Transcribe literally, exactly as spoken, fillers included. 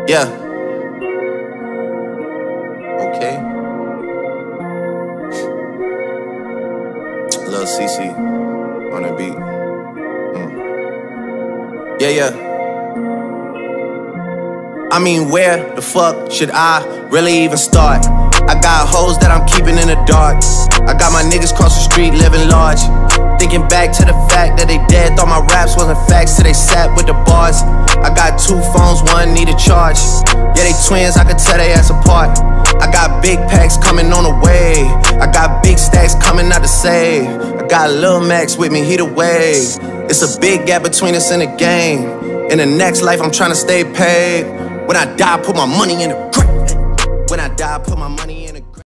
Yeah. Okay. Lil C C on the beat. Mm. Yeah, yeah. I mean, where the fuck should I really even start? I got hoes that I'm keeping in the dark. I got my niggas cross the street living large. Thinking back to the fact that they dead, thought my raps wasn't facts till they sat with the bars. I got two phones, one need a charge. Yeah, they twins, I could tell they ass apart. I got big packs coming on the way. I got big stacks coming out to save. I got Lil Max with me, he the wave. It's a big gap between us in the game. In the next life, I'm trying to stay paid. When I die, put my money in the grave. When I die, put my money in